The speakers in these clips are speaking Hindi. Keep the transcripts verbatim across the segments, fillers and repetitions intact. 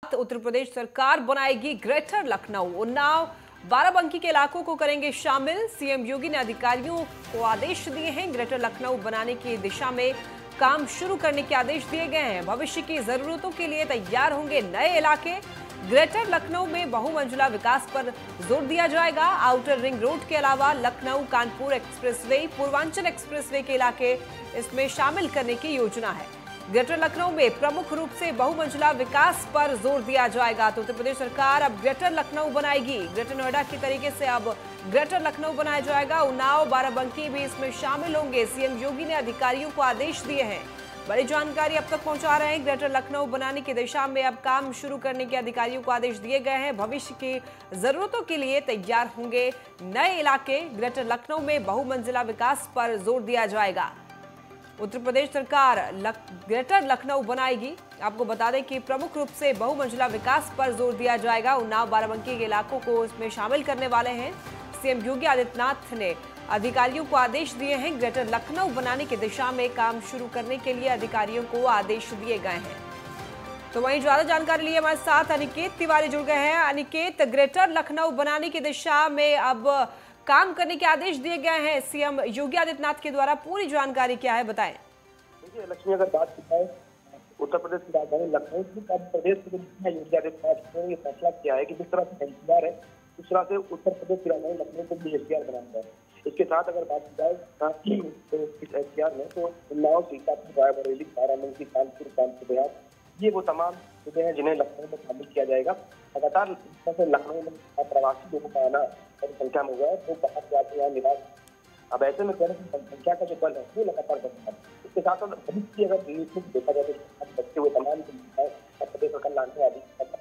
उत्तर प्रदेश सरकार बनाएगी ग्रेटर लखनऊ। उन्नाव बाराबंकी के इलाकों को करेंगे शामिल। सीएम योगी ने अधिकारियों को आदेश दिए हैं। ग्रेटर लखनऊ बनाने की दिशा में काम शुरू करने के आदेश दिए गए हैं। भविष्य की जरूरतों के लिए तैयार होंगे नए इलाके। ग्रेटर लखनऊ में बहुमंजिला विकास पर जोर दिया जाएगा। आउटर रिंग रोड के अलावा लखनऊ कानपुर एक्सप्रेसवे, पूर्वांचल एक्सप्रेसवे के इलाके इसमें शामिल करने की योजना है। ग्रेटर लखनऊ में प्रमुख रूप से बहुमंजिला विकास पर जोर दिया जाएगा। तो उत्तर प्रदेश सरकार अब ग्रेटर लखनऊ बनाएगी। ग्रेटर नोएडा के तरीके से अब ग्रेटर लखनऊ बनाया जाएगा। उन्नाव बाराबंकी भी इसमें शामिल होंगे। सीएम योगी ने अधिकारियों को आदेश दिए हैं। बड़ी जानकारी अब तक पहुंचा रहे हैं। ग्रेटर लखनऊ बनाने की दिशा में अब काम शुरू करने के अधिकारियों को आदेश दिए गए हैं। भविष्य की जरूरतों के लिए तैयार होंगे नए इलाके। ग्रेटर लखनऊ में बहुमंजिला विकास पर जोर दिया जाएगा। उत्तर प्रदेश सरकार लक, ग्रेटर लखनऊ बनाएगी। आपको बता दें कि प्रमुख रूप से बहुमंजिला विकास पर जोर दिया जाएगा। उन्नाव बाराबंकी के इलाकों को इसमें शामिल करने वाले हैं। सीएम योगी आदित्यनाथ ने अधिकारियों को आदेश दिए हैं। ग्रेटर लखनऊ बनाने की दिशा में काम शुरू करने के लिए अधिकारियों को आदेश दिए गए हैं। तो वहीं ज्यादा जानकारी लिए हमारे साथ अनिकेत तिवारी जुड़ गए हैं। अनिकेत, ग्रेटर लखनऊ बनाने की दिशा में अब काम करने के आदेश दिए गए हैं सीएम योगी आदित्यनाथ के द्वारा। पूरी जानकारी क्या है, बताएं। देखिए लक्ष्मी, अगर बात की जाए उत्तर प्रदेश की राजधानी लखनऊ की, प्रदेश के योगी आदित्यनाथ ने ये फैसला किया है कि जिस तरह से एनसीआर है उस तरह से उत्तर प्रदेश की राजधानी लखनऊ को भी एनसीआर बनाना है। इसके साथ अगर बात की जाए तो इस एनसीआर में तो उन्नाव, सीतापुर, रायबरेली, बाराबंकी, कानपुर, कानपुर देहात, ये वो तमाम सूबे हैं जिन्हें लखनऊ में शामिल किया जाएगा। लगातार लखनऊ में प्रवासी लोगों का आना बड़ी संख्या में हुआ है, वो बाहर से आते हैं निवास। अब ऐसे में कहने की जनसंख्या का जो बल है वो लगातार बढ़ रहा है। इसके साथ साथ भविष्य की अगर देखा जाए तो बच्चे हुए तमाम प्रदेश सरकार लाने वाली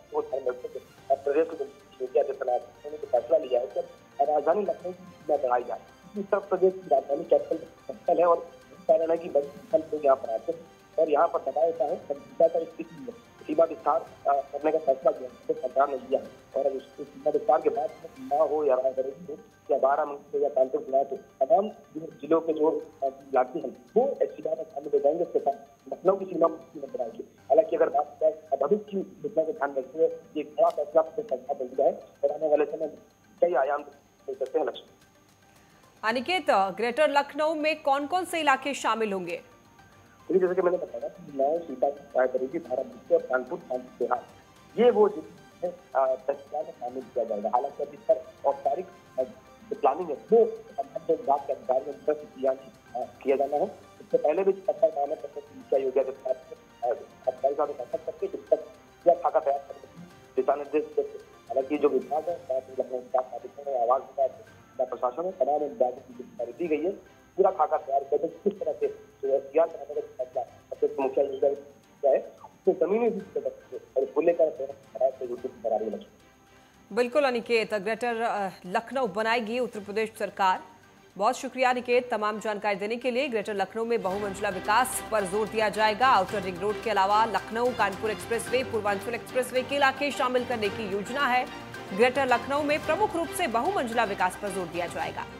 प्रदेश योगी आदित्यनाथ ने फैसला लिया है कि राजधानी लखनऊ की बढ़ाई जाए। उत्तर प्रदेश की राजधानी कैपिटल है और कारण है कि बड़ी संख्या लोग यहाँ पर आते हैं और यहाँ पर दबाव होता है। जनसंख्या का स्थिति सीमा विस्तार करने का फैसला किया तो सरकार ने लिया और अब सीमा विस्तार के बाद ना हो या रायबरेली हो या बाराबंकी या कानपुर जिला हो, तमाम जिलों के जो इलाके हैं वो सीमा में शामिल हो जाएंगे। इसके साथ लखनऊ की सीमा नजर आएगी। हालांकि अगर बात करें भविष्य की योजना को ध्यान रखते हुए ये बड़ा फैसला सरकार बन गया है और आने वाले समय कई आयाम मिल सकते हैं। लक्ष्मी, अनिकेत, ग्रेटर लखनऊ में कौन कौन से इलाके शामिल होंगे? जैसे कि मैंने बताया कि नौ, सीतापुर, रायबरेली, बाराबंकी और कानपुर, कानपुर देहात, ये वो जिले फैसला में शामिल किया जाएगा। हालांकि अभी पर औपचारिक प्लानिंग है वो विभाग के अधिकारियों द्वारा किया जाना है। इससे पहले भी पता माना मुख्य योगी आदित्यनाथ अधिकारी बैठक करके इस तक यह खाका तैयार करके दिशा निर्देश देते। हालांकि जो विभाग है आवास विभाग, प्रशासन है, तमाम विभागों की जिम्मेदारी दी गई है। पूरा खाका तैयार करके किस तरह से बनाने का फैसला मुख्य योगी है उसको जमीनी और खुले का बिल्कुल अनिकेत, ग्रेटर लखनऊ बनाएगी उत्तर प्रदेश सरकार। बहुत शुक्रिया अनिकेत तमाम जानकारी देने के लिए। ग्रेटर लखनऊ में बहुमंजिला विकास पर जोर दिया जाएगा। आउटर रिंग रोड के अलावा लखनऊ कानपुर एक्सप्रेसवे, पूर्वांचल एक्सप्रेसवे के इलाके शामिल करने की योजना है। ग्रेटर लखनऊ में प्रमुख रूप से बहुमंजिला विकास पर जोर दिया जाएगा।